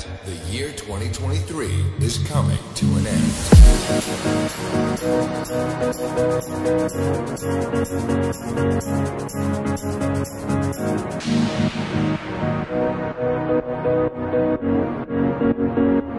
that, the year 2023 is coming to an end.